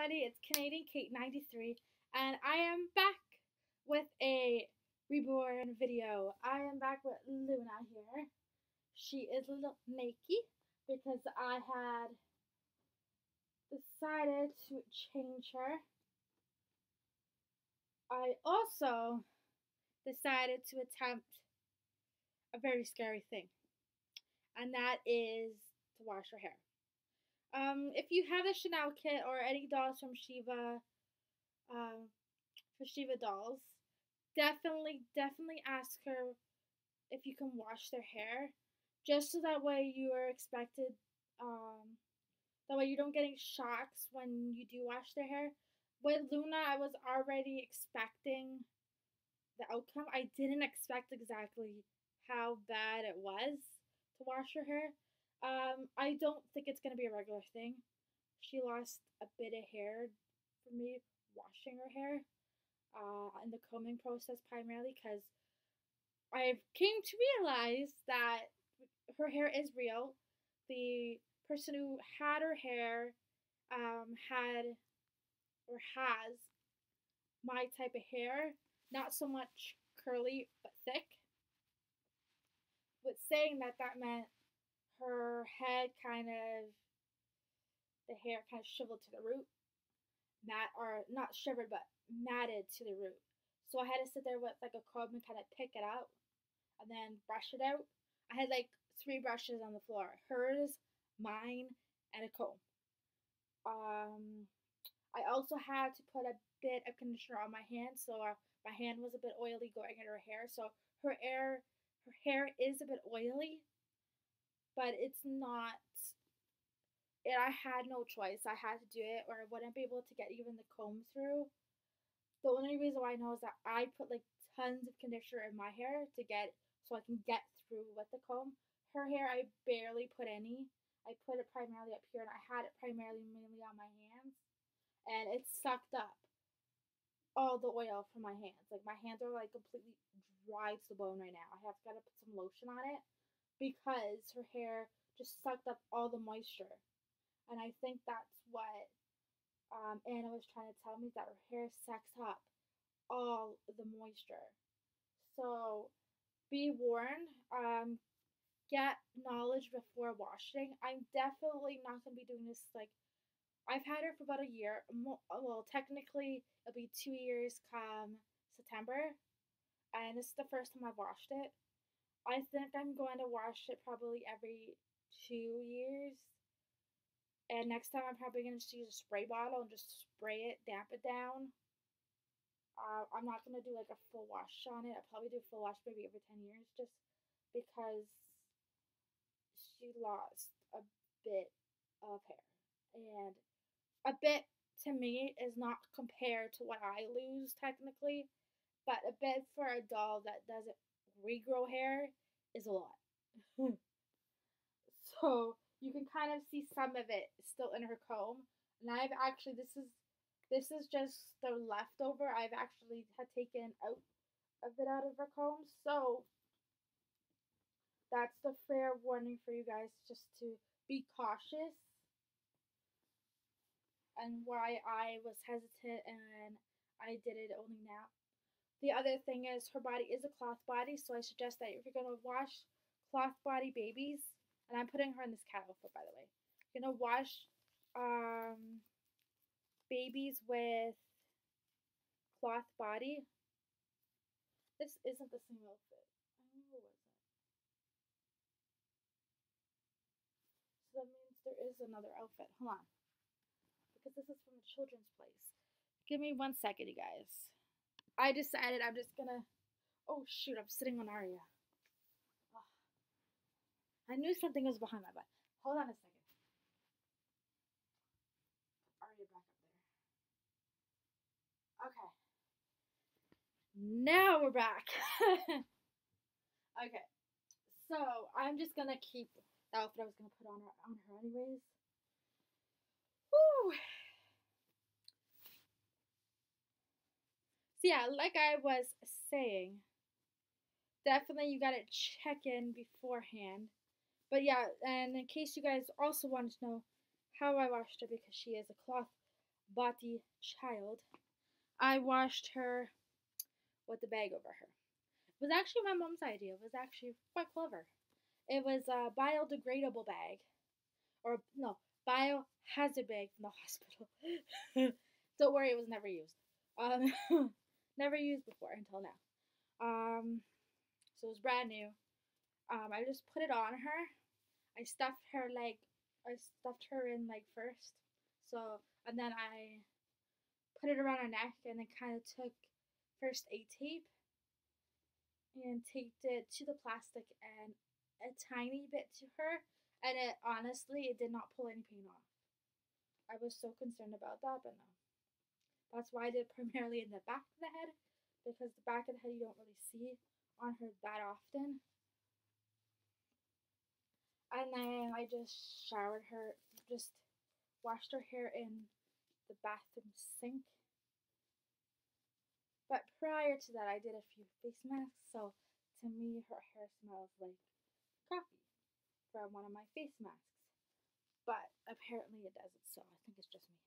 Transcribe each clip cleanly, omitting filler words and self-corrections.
everybody, it's Canadian Kate 93, and I am back with a reborn video. I am back with Luna here. She is a little naked because I had decided to change her. I also decided to attempt a very scary thing, and that is to wash her hair. If you have the Chanel kit or any dolls from Shiva, for Shiva dolls, definitely ask her if you can wash their hair, just so that way you are expected. That way you don't get any shocks when you do wash their hair. With Luna, I was already expecting the outcome. I didn't expect exactly how bad it was to wash her hair. I don't think it's gonna be a regular thing. She lost a bit of hair for me washing her hair in the combing process primarily because I've came to realize that her hair is real. The person who had her hair had or has my type of hair, not so much curly but thick. With saying that, that meant her head kind of, the hair kind of shriveled to the root, or not shivered but matted to the root. So I had to sit there with like a comb and kind of pick it out and then brush it out. I had like 3 brushes on the floor: hers, mine, and a comb. I also had to put a bit of conditioner on my hand, so my hand was a bit oily going in her hair. So her hair is a bit oily, but it's not. And I had no choice. I had to do it, or I wouldn't be able to get even the comb through. The only reason why I know is that I put like tons of conditioner in my hair to get so I can get through with the comb. Her hair, I barely put any. I put it primarily up here, and I had it primarily mainly on my hands, and it sucked up all the oil from my hands. Like my hands are like completely dry to the bone right now. I have got to put some lotion on it because her hair just sucked up all the moisture, and I think that's what Anna was trying to tell me, that her hair sucks up all the moisture. So be warned. Get knowledge before washing. I'm definitely not gonna be doing this. Like, I've had her for about a year. Well, technically it'll be 2 years come September, and this is the first time I've washed it. I think I'm going to wash it probably every 2 years. And next time I'm probably going to just use a spray bottle and just spray it, damp it down. I'm not going to do like a full wash on it. I'll probably do a full wash maybe every 10 years just because she lost a bit of hair. And a bit to me is not compared to what I lose technically, but a bit for a doll that doesn't regrow hair is a lot. So you can kind of see some of it still in her comb. And I've actually, this is just the leftover. I've actually had taken out a bit out of her comb. So that's the fair warning for you guys, just to be cautious. And why I was hesitant and I did it only now. The other thing is her body is a cloth body, so I suggest that if you're going to wash cloth body babies, and I'm putting her in this cat outfit, by the way, you're going to wash babies with cloth body. This isn't the same outfit. I knew it wasn't. So that means there is another outfit. Hold on. Because this is from a children's place. Give me 1 second, you guys. I decided I'm just gonna. Oh shoot! I'm sitting on Aria. Oh. I knew something was behind my butt. Hold on a second. Aria back up there. Okay. Now we're back. Okay. So I'm just gonna keep the outfit I was gonna put on her anyways. Woo. So yeah, like I was saying, definitely you gotta check in beforehand. But yeah, and in case you guys also wanted to know how I washed her, because she is a cloth body child, I washed her with the bag over her. It was actually my mom's idea. It was actually quite clever. It was a biodegradable bag, or no, biohazard bag from the hospital. Don't worry, it was never used. Never used before until now. So it was brand new. I just put it on her. I stuffed her like I stuffed her in like first. So and then I put it around her neck and then kind of took first a tape and taped it to the plastic and a tiny bit to her. And it honestly, it did not pull any pain off. I was so concerned about that, but no. That's why I did it primarily in the back of the head, because the back of the head you don't really see on her that often. And then I just showered her, just washed her hair in the bathroom sink. But prior to that, I did a few face masks, so to me, her hair smells like coffee from one of my face masks. But apparently it doesn't, so I think it's just me.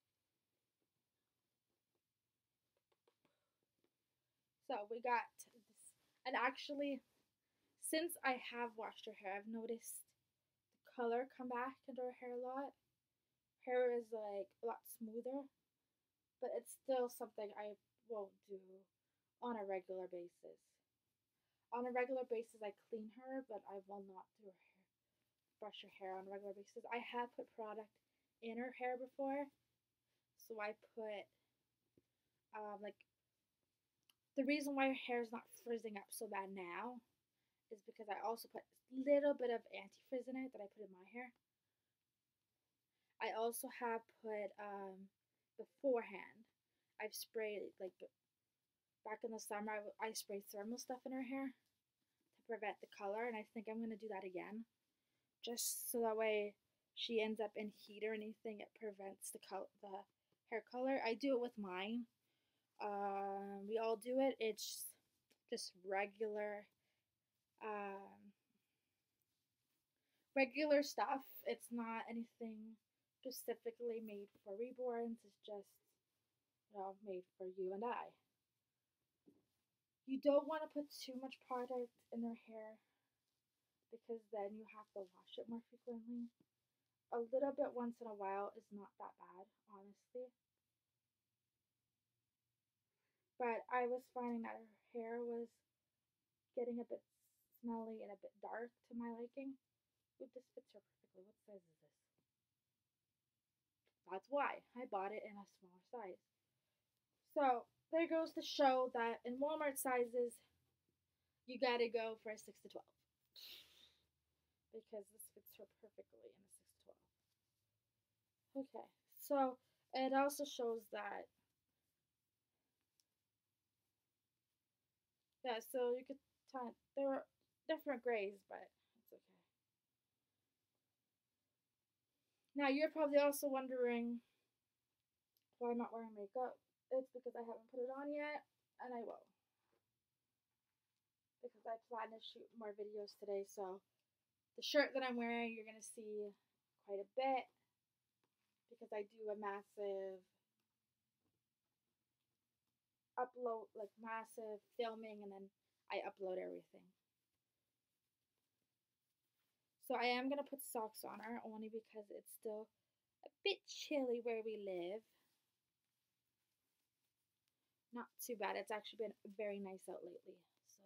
So we got this, and actually, since I have washed her hair, I've noticed the color come back into her hair a lot. Hair is like a lot smoother, but it's still something I won't do on a regular basis. On a regular basis, I clean her, but I will not do her hair, brush her hair on a regular basis. I have put product in her hair before, so I put like the reason why her hair is not frizzing up so bad now is because I also put a little bit of anti-frizz in it that I put in my hair. I also have put beforehand. I've sprayed like back in the summer. I sprayed thermal stuff in her hair to prevent the color, and I think I'm gonna do that again, just so that way she ends up in heat or anything. It prevents the hair color. I do it with mine. We all do it. It's just um, regular stuff. It's not anything specifically made for reborns. It's just made for you and I. You don't want to put too much product in their hair because then you have to wash it more frequently. A little bit once in a while is not that bad, honestly. But I was finding that her hair was getting a bit smelly and a bit dark to my liking. Ooh, this fits her perfectly. What size is this? That's why I bought it in a smaller size. So there goes to show that in Walmart sizes, you gotta go for a 6 to 12 because this fits her perfectly in a 6 to 12. Okay, so it also shows that, yeah, so you could tell there are different grays, but it's okay. Now you're probably also wondering why I'm not wearing makeup. It's because I haven't put it on yet, and I will. Because I plan to shoot more videos today, so the shirt that I'm wearing you're gonna see quite a bit because I do a massive upload, like massive filming, and then I upload everything. So I am gonna put socks on her only because it's still a bit chilly where we live. Not too bad. It's actually been very nice out lately. So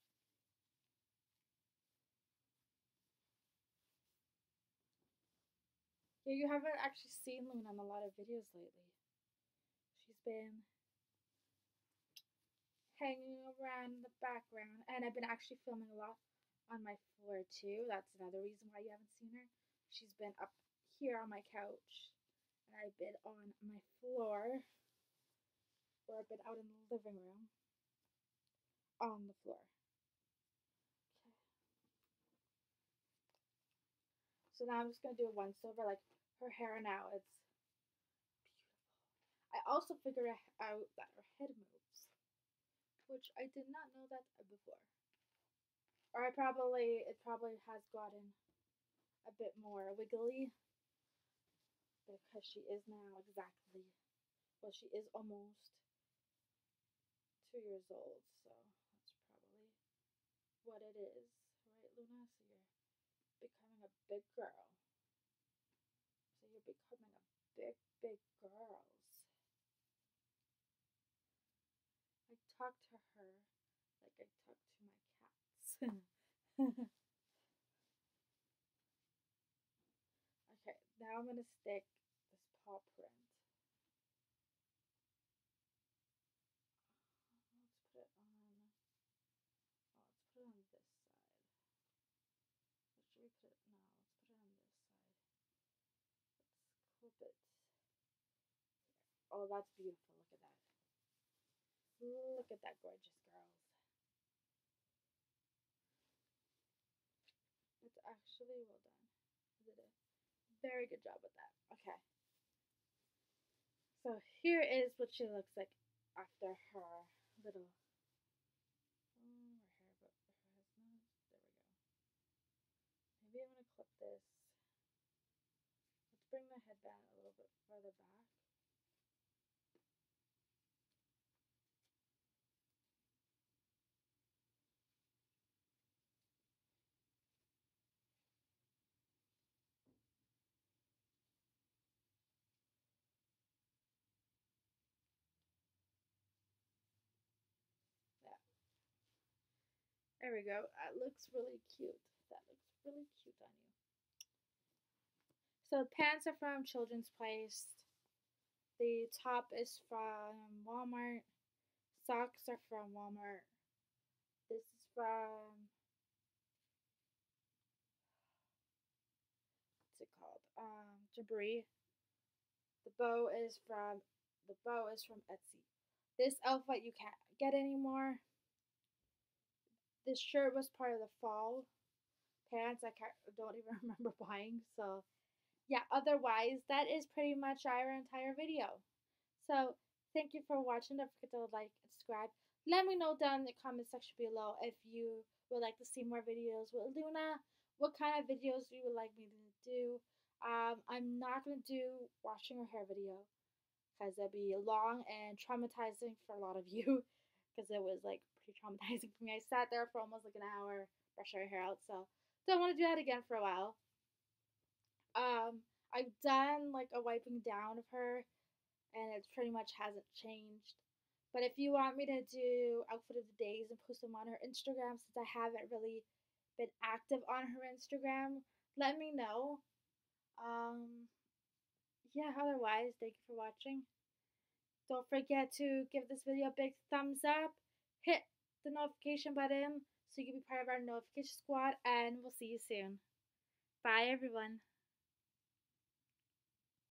yeah, you haven't actually seen Luna in a lot of videos lately. She's been hanging around in the background, and I've been actually filming a lot on my floor too. That's another reason why you haven't seen her. She's been up here on my couch, and I've been on my floor, or I've been out in the living room on the floor. Okay. So now I'm just gonna do a once over, like her hair now. It's beautiful. I also figured out that her head moves, which I did not know that before. Or it probably has gotten a bit more wiggly because she is now exactly Well, she is almost 2 years old, so that's probably what it is, right, Luna? So you're becoming a big girl. So you're becoming a big, big girl. I talk to her like I talk to my cats. Okay, now I'm gonna stick this paw print. Let's put it on. Oh, let's put it on this side. Or should we put it? No, let's put it on this side. Let's clip it. Oh, that's beautiful. Look at that. Look at that gorgeous girls. It's actually well done. You did a very good job with that. Okay. So here is what she looks like after her little her hair, but her has not. There we go. Maybe I'm gonna clip this. Let's bring the headband a little bit further back. Yeah, there we go. That looks really cute. That looks really cute on you. So pants are from Children's Place. The top is from Walmart. Socks are from Walmart. This is from what's it called? Jabri. The bow is from Etsy. This outfit you can't get anymore. This shirt was part of the fall pants. Don't even remember buying. So yeah. Otherwise, that is pretty much our entire video. So thank you for watching. Don't forget to like and subscribe. Let me know down in the comment section below if you would like to see more videos with Luna. What kind of videos you would like me to do. I'm not gonna do washing her hair video because it'd be long and traumatizing for a lot of you because it was like pretty traumatizing for me. I sat there for almost like an hour brushing her hair out, so don't want to do that again for a while. I've done like a wiping down of her, and it pretty much hasn't changed. But if you want me to do outfit of the days and post them on her Instagram, since I haven't really been active on her Instagram, let me know. Um, yeah, otherwise, thank you for watching. Don't forget to give this video a big thumbs up, hit the notification button so you can be part of our notification squad, and we'll see you soon. Bye, everyone.